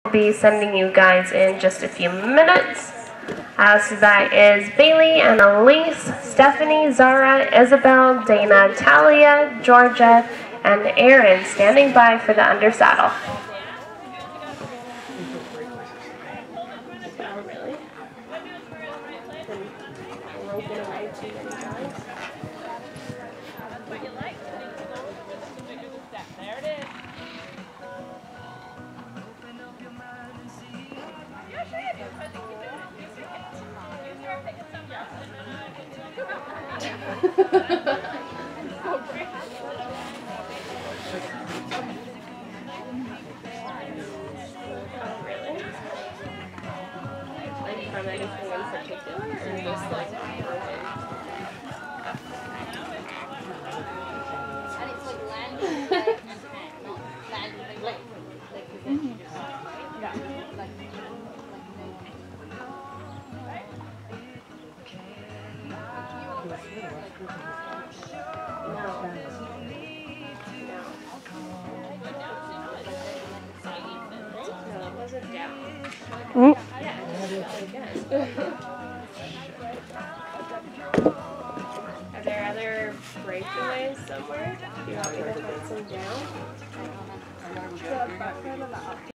Be sending you guys in just a few minutes. So that is Bailey and Elise, Stephanie, Zara, Isabel, Dana, Talia, Georgia, and Erin standing by for the undersaddle. Are there other breakaways somewhere? Do you want me to put some down?